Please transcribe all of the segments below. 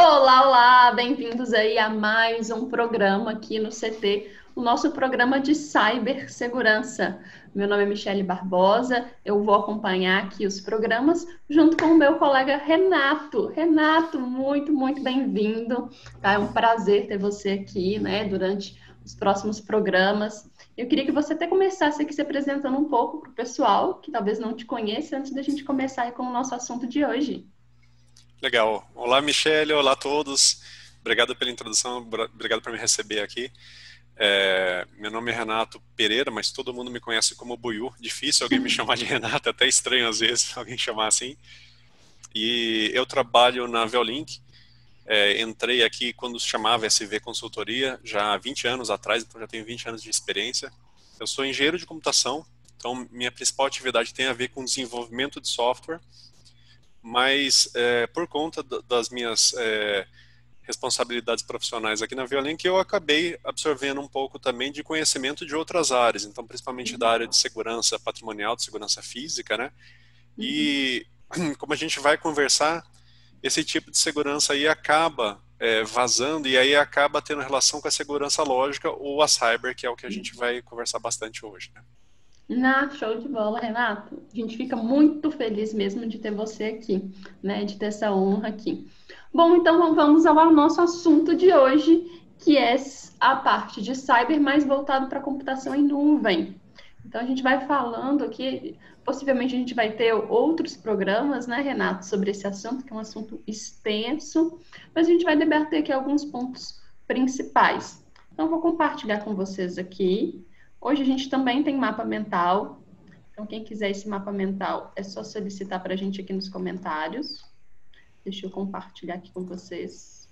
Olá, olá, bem-vindos aí a mais um programa aqui no CT, o nosso programa de cibersegurança. Meu nome é Michele Barbosa, eu vou acompanhar aqui os programas junto com o meu colega Renato. Renato, muito bem-vindo, tá? É um prazer ter você aqui, né, durante os próximos programas. Eu queria que você até começasse aqui se apresentando um pouco para o pessoal que talvez não te conheça, antes da gente começar aí com o nosso assunto de hoje. Legal. Olá, Michele. Olá a todos. Obrigado pela introdução. Obrigado por me receber aqui. Meu nome é Renato Pereira, mas todo mundo me conhece como Buiú. Difícil alguém me chamar de Renato, até estranho às vezes alguém chamar assim. E eu trabalho na Veolink. Entrei aqui quando se chamava SV Consultoria, já há 20 anos atrás, então já tenho 20 anos de experiência. Eu sou engenheiro de computação, então minha principal atividade tem a ver com desenvolvimento de software, mas por conta das minhas responsabilidades profissionais aqui na Violink, eu acabei absorvendo um pouco também de conhecimento de outras áreas, então principalmente da área de segurança patrimonial, de segurança física, né? E como a gente vai conversar, esse tipo de segurança aí acaba vazando e aí acaba tendo relação com a segurança lógica ou a cyber, que é o que a gente vai conversar bastante hoje, né? Show de bola, Renato. A gente fica muito feliz mesmo de ter você aqui, né? De ter essa honra aqui. Bom, então vamos ao nosso assunto de hoje, que é a parte de cyber mais voltado para computação em nuvem. Então a gente vai falando aqui, possivelmente a gente vai ter outros programas, né, Renato, sobre esse assunto, que é um assunto extenso, mas a gente vai debater aqui alguns pontos principais. Então eu vou compartilhar com vocês aqui. Hoje a gente também tem mapa mental. Então, quem quiser esse mapa mental, é só solicitar para a gente aqui nos comentários. Deixa eu compartilhar aqui com vocês.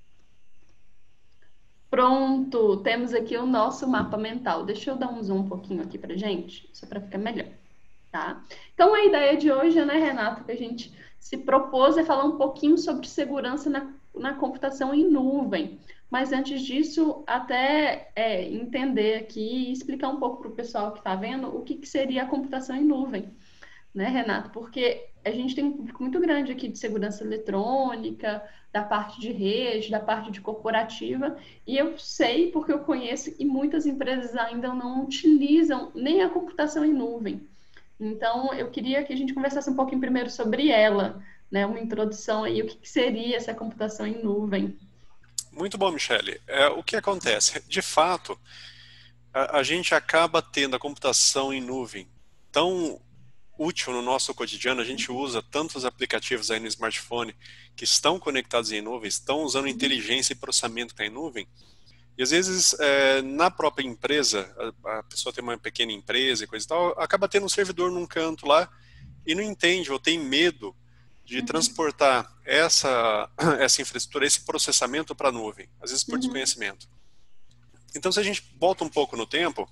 Pronto, temos aqui o nosso mapa mental. Deixa eu dar um zoom um pouquinho aqui para gente, só para ficar melhor, tá? Então, a ideia de hoje, né, Renato, que a gente se propôs é falar um pouquinho sobre segurança na computação em nuvem. Mas antes disso, até entender aqui e explicar um pouco para o pessoal que está vendo o que seria a computação em nuvem, né, Renato? Porque a gente tem um público muito grande aqui de segurança eletrônica, da parte de rede, da parte de corporativa, e eu sei, porque eu conheço, e muitas empresas ainda não utilizam nem a computação em nuvem. Então, eu queria que a gente conversasse um pouquinho primeiro sobre ela, né? Uma introdução aí, o que seria essa computação em nuvem. Muito bom, Michele. O que acontece? De fato, a gente acaba tendo a computação em nuvem tão útil no nosso cotidiano, a gente usa tantos aplicativos aí no smartphone que estão conectados em nuvem, estão usando inteligência e processamento que está em nuvem, e às vezes na própria empresa, a pessoa tem uma pequena empresa e coisa e tal, acaba tendo um servidor num canto lá e não entende ou tem medo de transportar essa infraestrutura, esse processamento para a nuvem, às vezes por desconhecimento. Então, se a gente volta um pouco no tempo,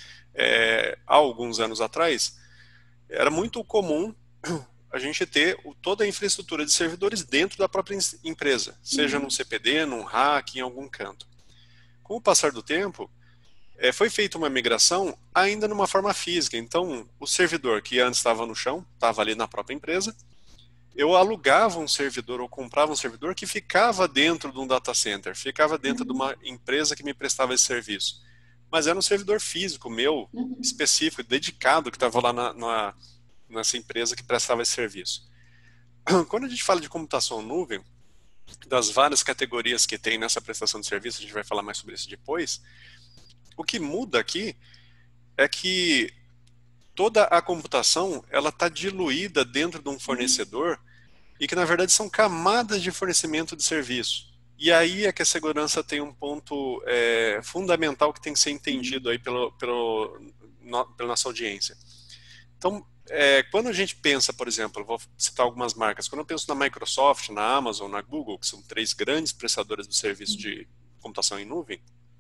há alguns anos atrás, era muito comum a gente ter toda a infraestrutura de servidores dentro da própria empresa, seja num CPD, num rack, em algum canto. Com o passar do tempo, foi feita uma migração ainda numa forma física. Então, o servidor que antes estava no chão, estava ali na própria empresa, eu alugava um servidor ou comprava um servidor que ficava dentro de um data center, ficava dentro de uma empresa que me prestava esse serviço. Mas era um servidor físico meu, específico, dedicado, que estava lá nessa empresa que prestava esse serviço. Quando a gente fala de computação nuvem, das várias categorias que tem nessa prestação de serviço, a gente vai falar mais sobre isso depois, o que muda aqui é que toda a computação ela está diluída dentro de um fornecedor e que na verdade são camadas de fornecimento de serviço. E aí é que a segurança tem um ponto fundamental que tem que ser entendido aí pela nossa audiência. Então, quando a gente pensa, por exemplo, vou citar algumas marcas, quando eu penso na Microsoft, na Amazon, na Google, que são três grandes prestadoras de serviço de computação em nuvem,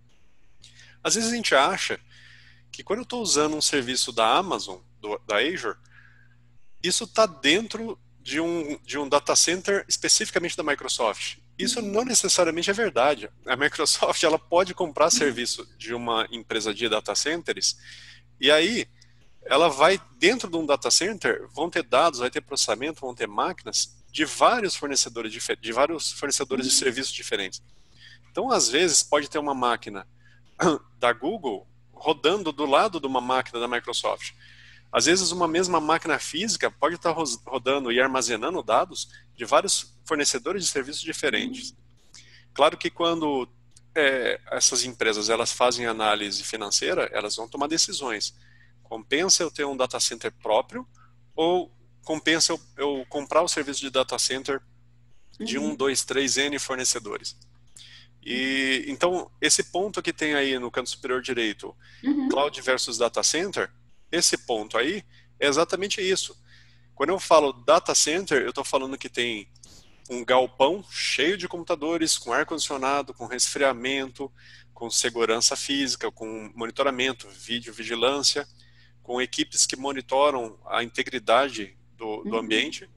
às vezes a gente acha que quando eu estou usando um serviço da Amazon, da Azure, isso está dentro de um data center especificamente da Microsoft. Isso não necessariamente é verdade. A Microsoft ela pode comprar serviço de uma empresa de data centers e aí ela vai dentro de um data center, vão ter dados, vai ter processamento, vão ter máquinas de vários fornecedores de serviços diferentes. Então, às vezes, pode ter uma máquina da Google rodando do lado de uma máquina da Microsoft. Às vezes, uma mesma máquina física pode estar rodando e armazenando dados de vários fornecedores de serviços diferentes. Claro que quando essas empresas elas fazem análise financeira, elas vão tomar decisões. Compensa eu ter um data center próprio ou compensa eu comprar o serviço de data center de 1, 2, 3 N fornecedores? E então, esse ponto que tem aí no canto superior direito, cloud versus data center, esse ponto aí é exatamente isso. Quando eu falo data center, eu estou falando que tem um galpão cheio de computadores, com ar-condicionado, com resfriamento, com segurança física, com monitoramento, vigilância, com equipes que monitoram a integridade do ambiente.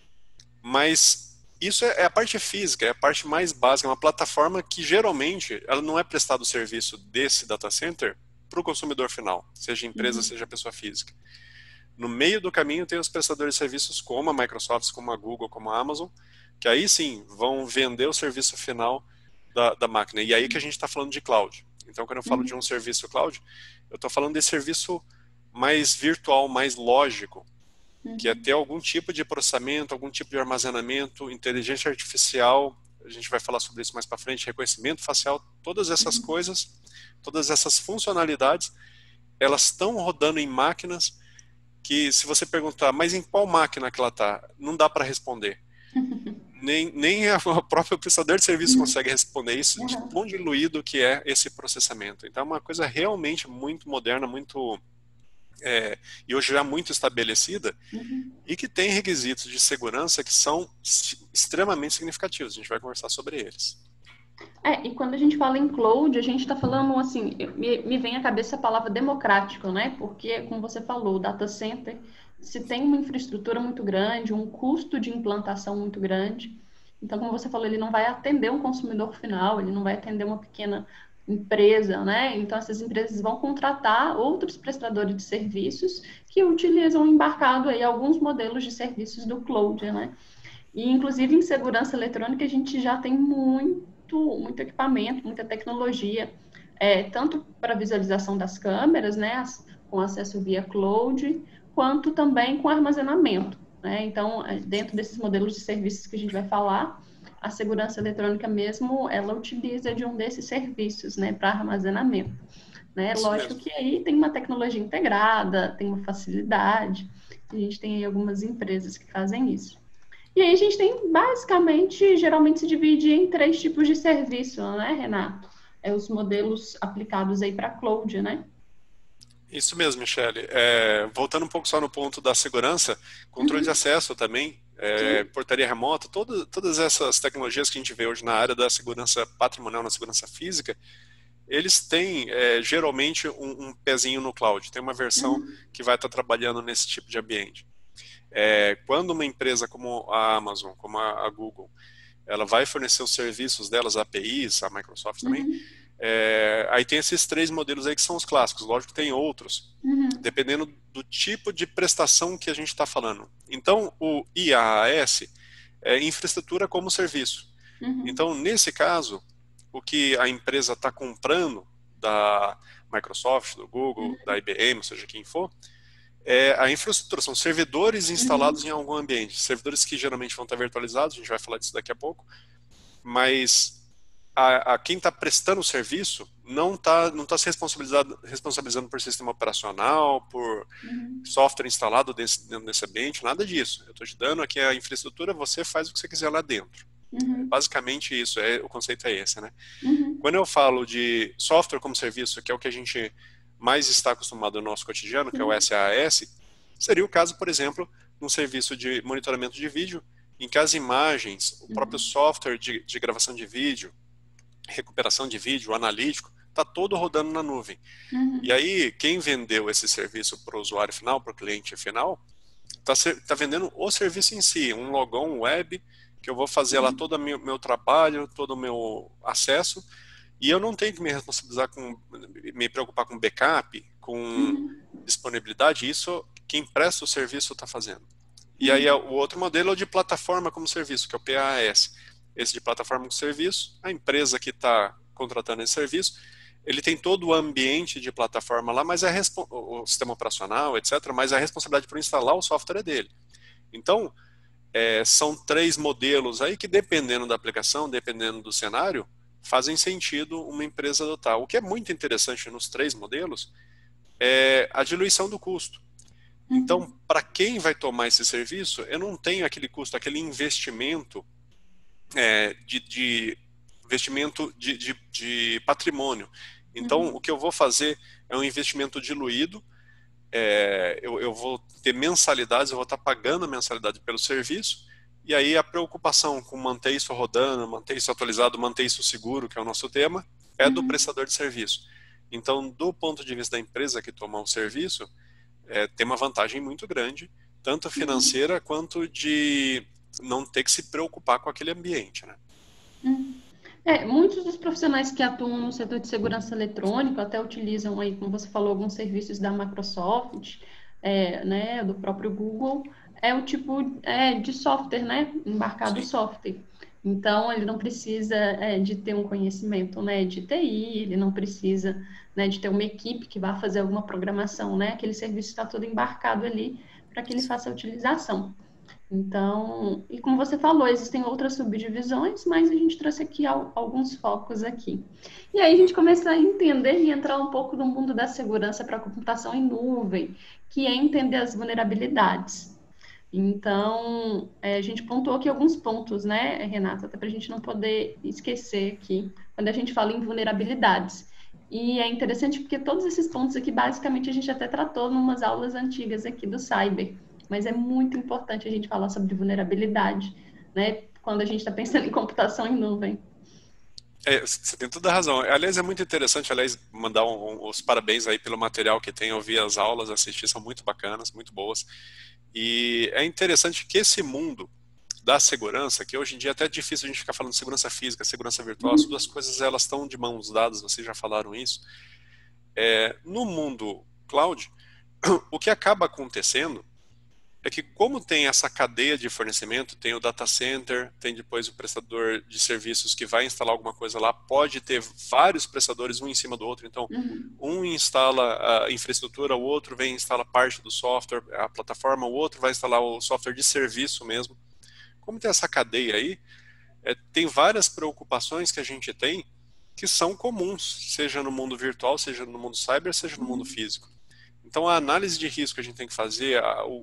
Mas isso é a parte física, é a parte mais básica, é uma plataforma que geralmente ela não é prestado o serviço desse data center para o consumidor final, seja empresa, seja pessoa física. No meio do caminho tem os prestadores de serviços como a Microsoft, como a Google, como a Amazon, que aí sim vão vender o serviço final da máquina. E aí que a gente está falando de cloud. Então, quando eu falo de um serviço cloud, eu estou falando de serviço mais virtual, mais lógico, que é ter algum tipo de processamento, algum tipo de armazenamento, inteligência artificial, a gente vai falar sobre isso mais para frente, reconhecimento facial, todas essas coisas, todas essas funcionalidades, elas estão rodando em máquinas que, se você perguntar, mas em qual máquina que ela está, não dá para responder. Nem o próprio prestador de serviço consegue responder isso, de tão diluído que é esse processamento. Então é uma coisa realmente muito moderna, muito... e hoje já muito estabelecida, e que tem requisitos de segurança que são extremamente significativos. A gente vai conversar sobre eles. E quando a gente fala em cloud, a gente está falando assim, me vem à cabeça a palavra democrático, né? Porque, como você falou, o data center, se tem uma infraestrutura muito grande, um custo de implantação muito grande, então, como você falou, ele não vai atender um consumidor final, ele não vai atender uma pequena empresa, né? Então, essas empresas vão contratar outros prestadores de serviços que utilizam embarcado aí alguns modelos de serviços do cloud, né? E, inclusive, em segurança eletrônica, a gente já tem muito equipamento, muita tecnologia, tanto para visualização das câmeras, né, com acesso via cloud, quanto também com armazenamento, né? Então, dentro desses modelos de serviços que a gente vai falar, a segurança eletrônica mesmo, ela utiliza de um desses serviços, né, para armazenamento, né? Lógico que aí tem uma tecnologia integrada, tem uma facilidade, a gente tem aí algumas empresas que fazem isso. E aí a gente tem, basicamente, geralmente se divide em 3 tipos de serviço, né, Renato? Os modelos aplicados aí para cloud, né? Isso mesmo, Michele. Voltando um pouco só no ponto da segurança, controle de acesso também, portaria remota, todas essas tecnologias que a gente vê hoje na área da segurança patrimonial, na segurança física, eles têm geralmente um pezinho no cloud. Tem uma versão que vai estar trabalhando nesse tipo de ambiente. Quando uma empresa como a Amazon, como a Google, ela vai fornecer os serviços delas, APIs, a Microsoft também, aí tem esses 3 modelos aí que são os clássicos. Lógico que tem outros, dependendo do tipo de prestação que a gente está falando. Então, o IaaS é infraestrutura como serviço. Então, nesse caso, o que a empresa está comprando da Microsoft, do Google, da IBM, ou seja, quem for, a infraestrutura, são servidores instalados em algum ambiente, servidores que geralmente vão estar virtualizados, a gente vai falar disso daqui a pouco, mas quem está prestando o serviço não está se responsabilizando por sistema operacional, por software instalado dentro desse ambiente, nada disso. Eu estou te dando aqui a infraestrutura, você faz o que você quiser lá dentro. Basicamente isso, o conceito é esse, né? Quando eu falo de software como serviço, que é o que a gente mais está acostumado no nosso cotidiano, que é o SaaS, seria o caso, por exemplo, num serviço de monitoramento de vídeo, em que as imagens, o próprio software de gravação de vídeo, recuperação de vídeo, analítico, está todo rodando na nuvem. E aí, quem vendeu esse serviço para o usuário final, para o cliente final, está vendendo o serviço em si, um logon web, que eu vou fazer lá todo o meu trabalho, todo o meu acesso, e eu não tenho que me preocupar com backup, com disponibilidade, isso quem presta o serviço está fazendo. E aí o outro modelo é o de plataforma como serviço, que é o PaaS. Esse de plataforma como serviço, a empresa que está contratando esse serviço, ele tem todo o ambiente de plataforma lá, mas o sistema operacional, etc., mas a responsabilidade por instalar o software é dele. Então, são 3 modelos aí que, dependendo da aplicação, dependendo do cenário, fazem sentido uma empresa adotar. O que é muito interessante nos 3 modelos é a diluição do custo. Então, para quem vai tomar esse serviço, eu não tenho aquele custo, aquele investimento de patrimônio. Então, o que eu vou fazer é um investimento diluído. Eu vou ter mensalidades, eu vou estar pagando a mensalidade pelo serviço, e aí a preocupação com manter isso rodando, manter isso atualizado, manter isso seguro, que é o nosso tema, é do prestador de serviço. Então, do ponto de vista da empresa que toma o serviço, tem uma vantagem muito grande, tanto financeira quanto de não ter que se preocupar com aquele ambiente, né? Muitos dos profissionais que atuam no setor de segurança eletrônica até utilizam aí, como você falou, alguns serviços da Microsoft, né, do próprio Google, é o tipo de software, né, embarcado software. Então, ele não precisa de ter um conhecimento, né, de TI, ele não precisa, né, de ter uma equipe que vá fazer alguma programação, né, aquele serviço está todo embarcado ali para que ele faça a utilização. Então, e como você falou, existem outras subdivisões, mas a gente trouxe aqui alguns focos aqui. E aí a gente começa a entender e entrar um pouco no mundo da segurança para a computação em nuvem, que é entender as vulnerabilidades. Então, a gente pontuou aqui alguns pontos, né, Renata, até para a gente não poder esquecer aqui, quando a gente fala em vulnerabilidades. E é interessante porque todos esses pontos aqui, basicamente, a gente até tratou em umas aulas antigas aqui do Cyber. Mas é muito importante a gente falar sobre vulnerabilidade, né? Quando a gente está pensando em computação em nuvem. Você tem toda a razão. Aliás, é muito interessante, mandar os parabéns aí pelo material que tem. Eu vi as aulas, assisti, são muito bacanas, muito boas. E é interessante que esse mundo da segurança, que hoje em dia é até difícil a gente ficar falando de segurança física, segurança virtual, as duas coisas elas estão de mãos dadas, vocês já falaram isso. No mundo cloud, o que acaba acontecendo é que, como tem essa cadeia de fornecimento, tem o data center, tem depois o prestador de serviços que vai instalar alguma coisa lá, pode ter vários prestadores um em cima do outro, então um instala a infraestrutura, o outro vem e instala parte do software, a plataforma, o outro vai instalar o software de serviço mesmo. Como tem essa cadeia aí, tem várias preocupações que a gente tem que são comuns, seja no mundo virtual, seja no mundo cyber, seja no mundo físico. Então, a análise de risco que a gente tem que fazer,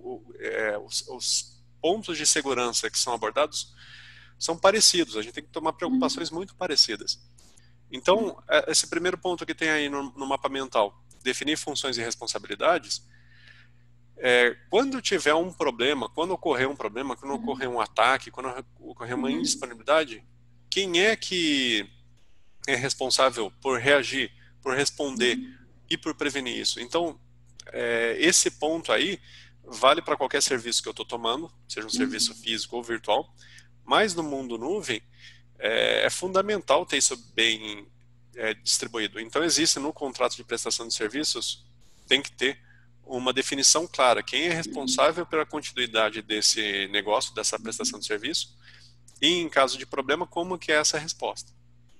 os pontos de segurança que são abordados são parecidos, a gente tem que tomar preocupações muito parecidas. Então, esse primeiro ponto que tem aí no mapa mental, definir funções e responsabilidades, quando tiver um problema, quando ocorrer um problema, quando ocorrer um ataque, quando ocorrer uma indisponibilidade, quem é que é responsável por reagir, por responder e por prevenir isso? Então, esse ponto aí vale para qualquer serviço que eu estou tomando, seja um serviço físico ou virtual, mas no mundo nuvem é fundamental ter isso bem distribuído. Então existe no contrato de prestação de serviços, tem que ter uma definição clara, quem é responsável pela continuidade desse negócio, dessa prestação de serviço, e em caso de problema, como que é essa resposta.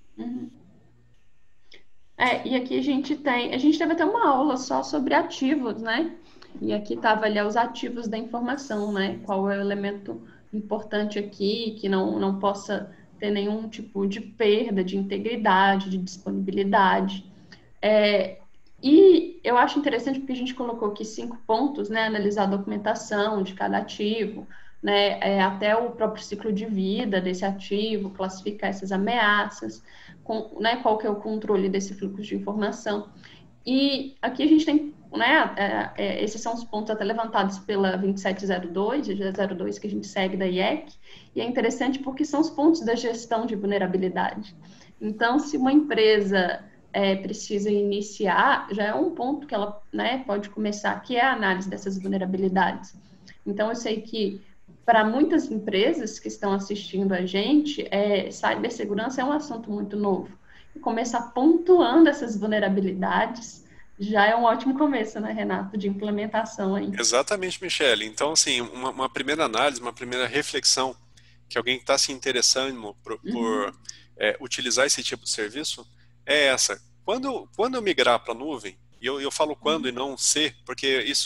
E aqui a gente teve até uma aula só sobre ativos, né? E aqui estava ali os ativos da informação, né? Qual é o elemento importante aqui, que não possa ter nenhum tipo de perda de integridade, de disponibilidade. E eu acho interessante porque a gente colocou aqui 5 pontos, né? Analisar a documentação de cada ativo, né? Até o próprio ciclo de vida desse ativo, classificar essas ameaças, né, qual que é o controle desse fluxo de informação. E aqui a gente tem, né, esses são os pontos até levantados pela 2702, a 02 que a gente segue da IEC, e é interessante porque são os pontos da gestão de vulnerabilidade. Então, se uma empresa precisa iniciar, já é um ponto que ela, né, pode começar, que é a análise dessas vulnerabilidades. Então, eu sei que para muitas empresas que estão assistindo a gente, cibersegurança é um assunto muito novo. E começar pontuando essas vulnerabilidades já é um ótimo começo, né, Renato, de implementação aí. Exatamente, Michele. Então, assim, uma primeira análise, uma primeira reflexão que alguém que está se interessando por utilizar esse tipo de serviço é essa. Quando eu migrar para a nuvem, e eu falo quando e não se, porque isso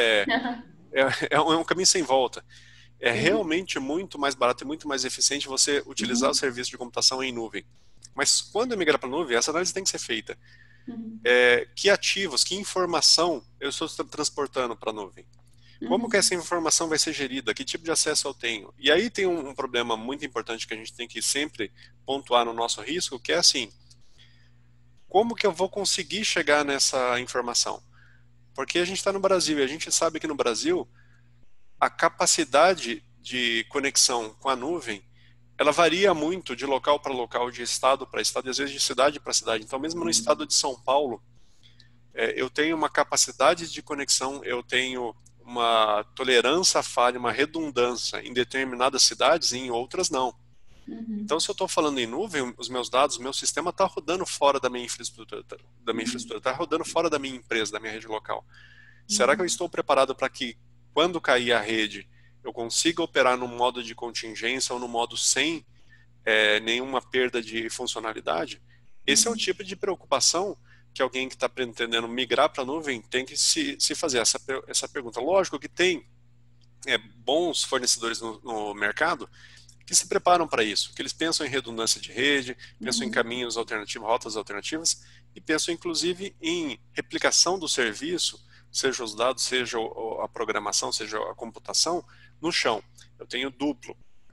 é um caminho sem volta. É Sim. realmente muito mais barato e muito mais eficiente você utilizar o Uhum. serviço de computação em nuvem. Mas quando eu migrar para a nuvem, essa análise tem que ser feita. Uhum. Que ativos, que informação eu estou transportando para a nuvem? Como que Uhum. essa informação vai ser gerida? Que tipo de acesso eu tenho? E aí tem um problema muito importante que a gente tem que sempre pontuar no nosso risco, que é assim, como que eu vou conseguir chegar nessa informação? Porque a gente está no Brasil e a gente sabe que no Brasil a capacidade de conexão com a nuvem ela varia muito de local para local, de estado para estado, e às vezes de cidade para cidade. Então, mesmo no estado de São Paulo, eu tenho uma capacidade de conexão, eu tenho uma tolerância à falha, uma redundância em determinadas cidades e em outras não. Uhum. Então, se eu estou falando em nuvem, os meus dados, o meu sistema está rodando fora da minha Uhum. infraestrutura, está rodando fora da minha empresa, da minha rede local. Será que eu Uhum. estou preparado para que, quando cair a rede, eu consiga operar no modo de contingência ou no modo sem nenhuma perda de funcionalidade? Esse é o Uhum. tipo de preocupação que alguém que está pretendendo migrar para a nuvem tem que se fazer essa pergunta. Lógico que tem bons fornecedores no mercado que se preparam para isso, que eles pensam em redundância de rede, pensam em Uhum. caminhos alternativos, rotas alternativas, e pensam inclusive em replicação do serviço, seja os dados, seja a programação, seja a computação, no chão. Eu tenho duplo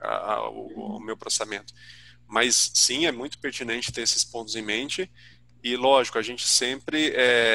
o Uhum. meu processamento. Mas sim, é muito pertinente ter esses pontos em mente, e lógico, a gente sempre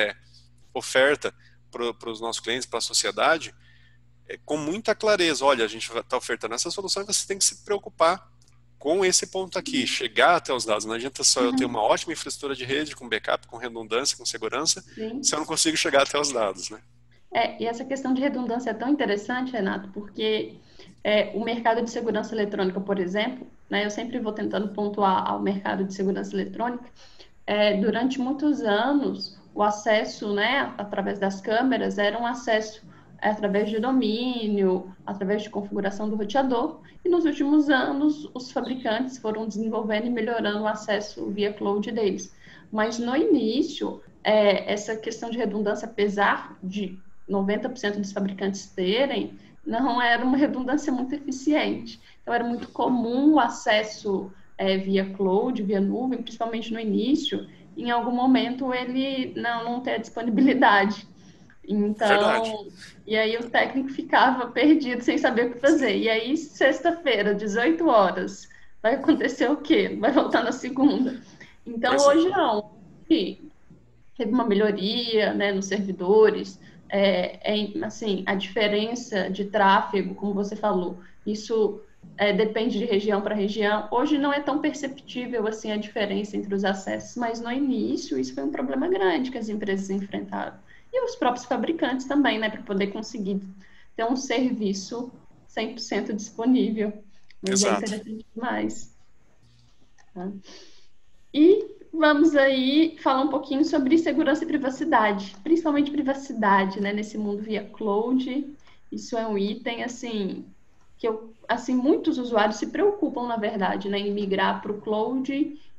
oferta para os nossos clientes, para a sociedade, com muita clareza, olha, a gente está ofertando essa solução e você tem que se preocupar com esse ponto aqui, chegar até os dados. Não adianta só eu ter uma Uhum. ótima infraestrutura de rede, com backup, com redundância, com segurança, se Sim. eu não consigo chegar até os dados, né? E essa questão de redundância é tão interessante, Renato, porque o mercado de segurança eletrônica, por exemplo, né, eu sempre vou tentando pontuar ao mercado de segurança eletrônica, durante muitos anos, o acesso, né, através das câmeras, era um acesso através de domínio, através de configuração do roteador, e nos últimos anos, os fabricantes foram desenvolvendo e melhorando o acesso via cloud deles. Mas no início, essa questão de redundância, apesar de 90% dos fabricantes terem, não era uma redundância muito eficiente. Então, era muito comum o acesso via cloud, via nuvem, principalmente no início, em algum momento ele não ter a disponibilidade. Verdade. Então, e aí o técnico ficava perdido sem saber o que fazer. E aí, sexta-feira, 18 horas, vai acontecer o quê? Vai voltar na segunda. Então, Pois é. hoje não. Teve uma melhoria, né, nos servidores, assim, a diferença de tráfego, como você falou, isso depende de região para região. Hoje não é tão perceptível assim a diferença entre os acessos, mas no início isso foi um problema grande que as empresas enfrentaram. E os próprios fabricantes também, né, para poder conseguir ter um serviço 100% disponível. Mas é Exato. interessante demais. Tá? E vamos aí falar um pouquinho sobre segurança e privacidade, principalmente privacidade, né, nesse mundo via cloud. Isso é um item assim que assim muitos usuários se preocupam, na verdade, né, em migrar para o cloud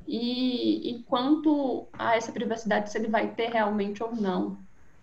e quanto a essa privacidade se ele vai ter realmente ou não.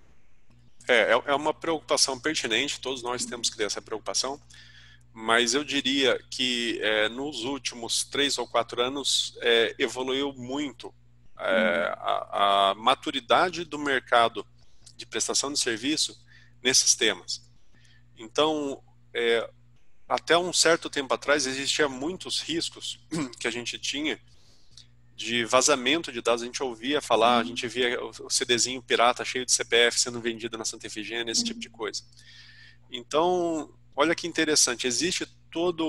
É uma preocupação pertinente, todos nós temos que ter essa preocupação, mas eu diria que nos últimos 3 ou 4 anos evoluiu muito Uhum. a maturidade do mercado de prestação de serviço nesses temas. Então, até um certo tempo atrás, existia muitos riscos que a gente tinha de vazamento de dados. A gente ouvia falar, a Uhum. gente via o CDzinho pirata cheio de CPF sendo vendido na Santa Efigênia, esse tipo de Uhum. coisa. Então, olha que interessante, existe todo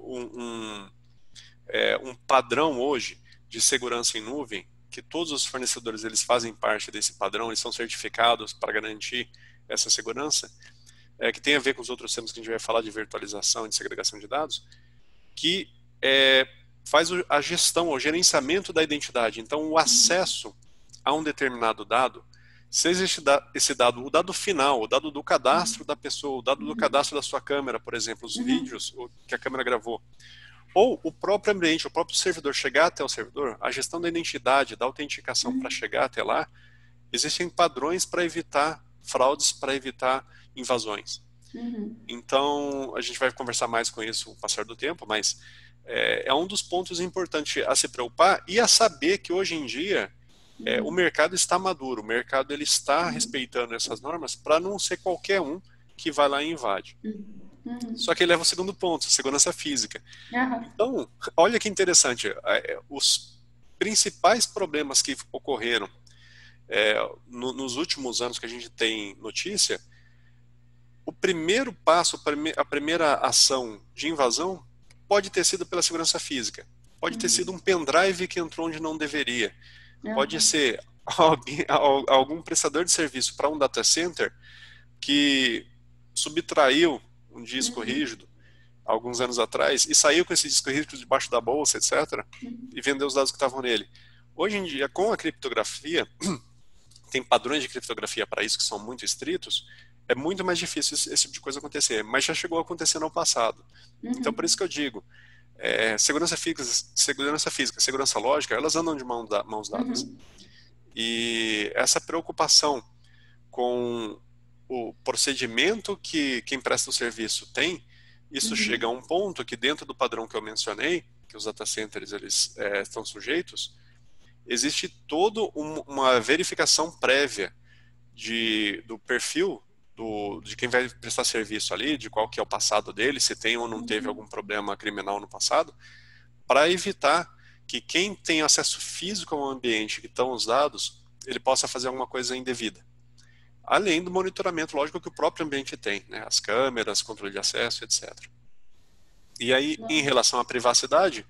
um padrão hoje de segurança em nuvem, que todos os fornecedores eles fazem parte desse padrão, eles são certificados para garantir essa segurança, que tem a ver com os outros temas que a gente vai falar de virtualização e de segregação de dados, que faz a gestão, o gerenciamento da identidade. Então, o acesso a um determinado dado, Se existe esse dado, o dado final, o dado do cadastro da pessoa, o dado do cadastro da sua câmera, por exemplo, os vídeos que a câmera gravou, ou o próprio ambiente, o próprio servidor chegar até o servidor, a gestão da identidade, da autenticação para chegar até lá, existem padrões para evitar fraudes, para evitar invasões. Então, a gente vai conversar mais com isso com o passar do tempo, mas é um dos pontos importantes a se preocupar e a saber que hoje em dia o mercado está maduro, o mercado ele está respeitando essas normas para não ser qualquer um que vai lá e invade. Só que ele leva o segundo ponto, segurança física. Então, olha que interessante, os principais problemas que ocorreram nos últimos anos que a gente tem notícia, o primeiro passo, a primeira ação de invasão pode ter sido pela segurança física, pode ter sido um pendrive que entrou onde não deveria, pode ser algum prestador de serviço para um data center que subtraiu um disco rígido alguns anos atrás e saiu com esse disco rígido debaixo da bolsa, etc., e vendeu os dados que estavam nele. Hoje em dia, com a criptografia, tem padrões de criptografia para isso que são muito estritos, é muito mais difícil esse tipo de coisa acontecer, mas já chegou a acontecer no passado. Então, por isso que eu digo, segurança física, segurança lógica, elas andam de mãos dadas. E essa preocupação com o procedimento que quem presta o serviço tem, isso chega a um ponto que dentro do padrão que eu mencionei, que os data centers eles estão sujeitos, existe toda uma verificação prévia do perfil de quem vai prestar serviço ali, de qual que é o passado dele, se tem ou não teve algum problema criminal no passado, para evitar que quem tem acesso físico ao ambiente que estão os dados, ele possa fazer alguma coisa indevida. Além do monitoramento, lógico, que o próprio ambiente tem, né? As câmeras, controle de acesso, etc. E aí, em relação à privacidade,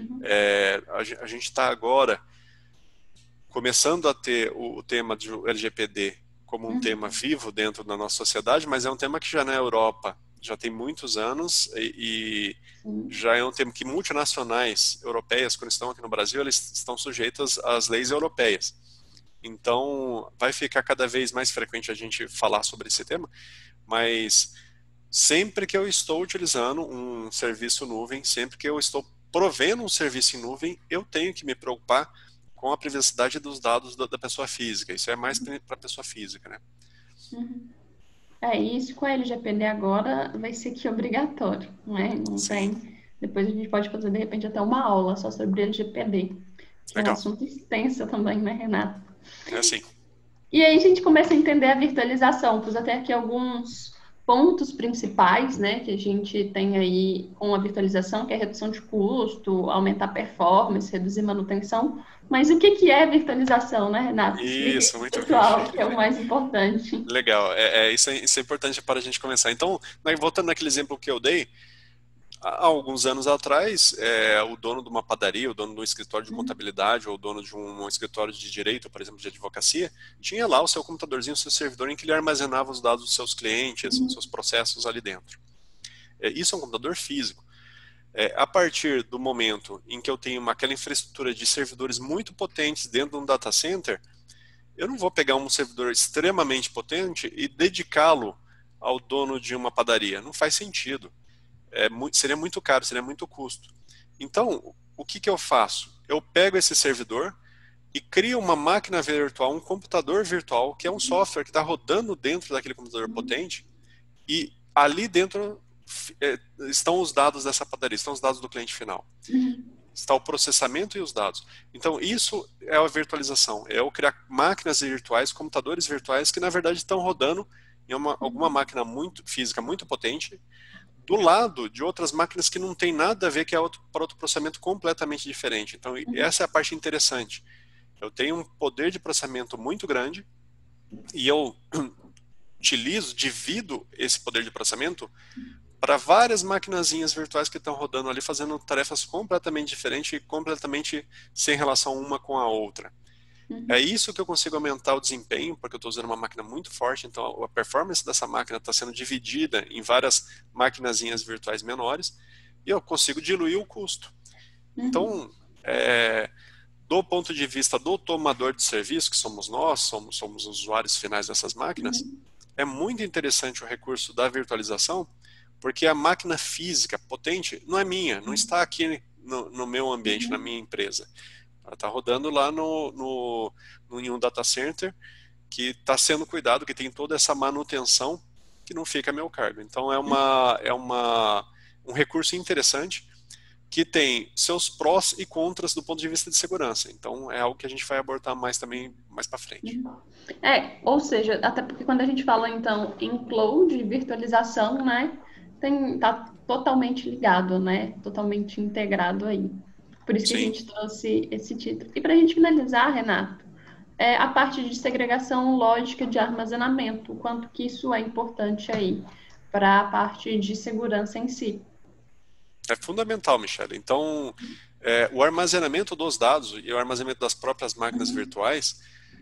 a gente está agora começando a ter o tema do LGPD como um tema vivo dentro da nossa sociedade, mas é um tema que já na Europa já tem muitos anos e já é um tema que multinacionais europeias, quando estão aqui no Brasil, eles estão sujeitas às leis europeias. Então, vai ficar cada vez mais frequente a gente falar sobre esse tema, mas sempre que eu estou utilizando um serviço nuvem, sempre que eu estou provendo um serviço em nuvem, eu tenho que me preocupar com a privacidade dos dados da pessoa física. Isso é mais para a pessoa física, né? Isso com a LGPD agora vai ser que obrigatório, né? Não tem. Depois a gente pode fazer, de repente, até uma aula só sobre LGPD. É um assunto extenso também, né, Renato? Sim. E aí a gente começa a entender a virtualização. Pus até aqui alguns pontos principais, né, que a gente tem aí com a virtualização, que é redução de custo, aumentar a performance, reduzir manutenção. Mas o que é virtualização, né, Renato? Isso, muito pessoal, que é o mais importante. Legal, isso é importante para a gente começar. Então, voltando naquele exemplo que eu dei, há alguns anos atrás, o dono de uma padaria, o dono de um escritório de contabilidade, ou o dono de um escritório de direito, por exemplo, de advocacia, tinha lá o seu computadorzinho, o seu servidor, em que ele armazenava os dados dos seus clientes, os seus processos ali dentro. Isso é um computador físico. A partir do momento em que eu tenho aquela infraestrutura de servidores muito potentes dentro de um data center, eu não vou pegar um servidor extremamente potente e dedicá-lo ao dono de uma padaria. Não faz sentido. Seria muito caro, seria muito custo. Então, o que eu faço? Eu pego esse servidor e crio uma máquina virtual, um computador virtual, que é um software que está rodando dentro daquele computador potente, e ali dentro estão os dados dessa padaria, estão os dados do cliente final. Está o processamento e os dados. Então, isso é a virtualização. É eu criar máquinas virtuais, computadores virtuais, que na verdade estão rodando em alguma máquina física muito potente, do lado de outras máquinas que não tem nada a ver, que é para outro processamento completamente diferente. Então, essa é a parte interessante. Eu tenho um poder de processamento muito grande e eu divido esse poder de processamento para várias maquinazinhas virtuais que estão rodando ali, fazendo tarefas completamente diferentes e completamente sem relação uma com a outra. É isso que eu consigo aumentar o desempenho, porque eu estou usando uma máquina muito forte, então a performance dessa máquina está sendo dividida em várias maquinazinhas virtuais menores, e eu consigo diluir o custo. Então, do ponto de vista do tomador de serviço, que somos nós, somos os usuários finais dessas máquinas, é muito interessante o recurso da virtualização, porque a máquina física potente não é minha, não está aqui no meu ambiente, na minha empresa. Ela está rodando lá em um data center que está sendo cuidado, que tem toda essa manutenção que não fica a meu cargo. Então um recurso interessante que tem seus prós e contras do ponto de vista de segurança. Então é algo que a gente vai abordar mais também mais para frente. Ou seja, até porque quando a gente fala então em cloud, virtualização, né, tá totalmente ligado, né, totalmente integrado aí. Por isso que a gente trouxe esse título. E para a gente finalizar, Renato, a parte de segregação lógica de armazenamento, o quanto que isso é importante aí para a parte de segurança em si. É fundamental, Michele. Então, o armazenamento dos dados e o armazenamento das próprias máquinas virtuais,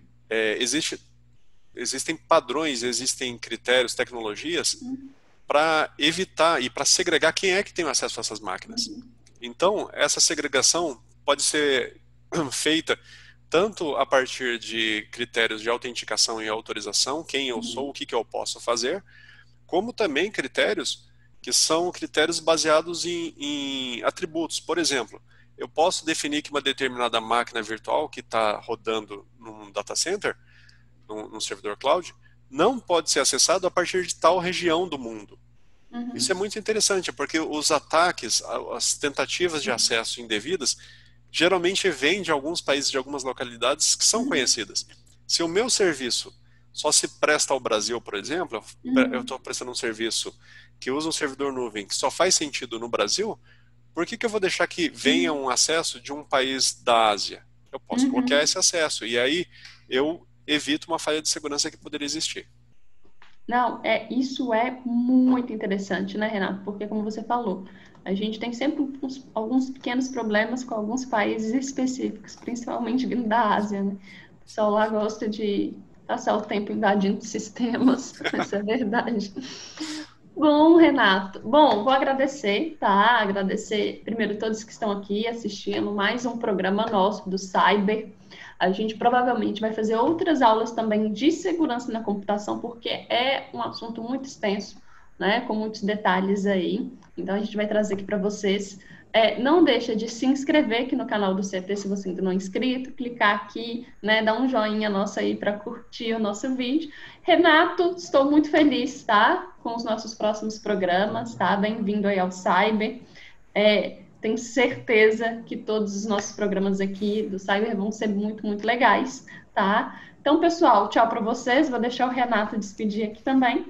existem padrões, existem critérios, tecnologias para evitar e para segregar quem é que tem acesso a essas máquinas. Então, essa segregação pode ser feita tanto a partir de critérios de autenticação e autorização, quem eu sou, o que eu posso fazer, como também critérios que são critérios baseados em atributos. Por exemplo, eu posso definir que uma determinada máquina virtual que está rodando num data center, num servidor cloud, não pode ser acessado a partir de tal região do mundo. Isso é muito interessante, porque os ataques, as tentativas de acesso indevidas, geralmente vêm de alguns países, de algumas localidades que são conhecidas. Se o meu serviço só se presta ao Brasil, por exemplo, eu estou prestando um serviço que usa um servidor nuvem que só faz sentido no Brasil, por que eu vou deixar que venha um acesso de um país da Ásia? Eu posso bloquear esse acesso, e aí eu evito uma falha de segurança que poderia existir. Não, isso é muito interessante, né, Renato? Porque, como você falou, a gente tem sempre alguns pequenos problemas com alguns países específicos, principalmente vindo da Ásia, né? O pessoal lá gosta de passar o tempo invadindo sistemas, isso é verdade. Bom, Renato, vou agradecer, tá? Agradecer primeiro todos que estão aqui assistindo mais um programa nosso do Cyber. A gente provavelmente vai fazer outras aulas também de segurança na computação, porque é um assunto muito extenso, né? Com muitos detalhes aí. Então, a gente vai trazer aqui para vocês. Não deixa de se inscrever aqui no canal do CT se você ainda não é inscrito, clicar aqui, né? Dar um joinha nosso aí para curtir o nosso vídeo. Renato, estou muito feliz, tá? Com os nossos próximos programas, tá? Bem-vindo aí ao Cyber. Tenho certeza que todos os nossos programas aqui do Cyber vão ser muito, muito legais, tá? Então, pessoal, tchau para vocês. Vou deixar o Renato despedir aqui também.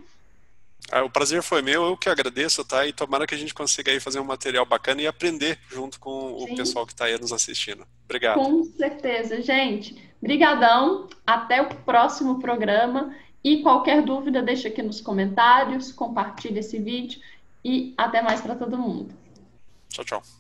O prazer foi meu, eu que agradeço, tá? E tomara que a gente consiga aí fazer um material bacana e aprender junto com o pessoal que está aí nos assistindo. Obrigado. Com certeza, gente. Brigadão. Até o próximo programa. E qualquer dúvida, deixa aqui nos comentários, compartilha esse vídeo e até mais para todo mundo. Tchau, tchau.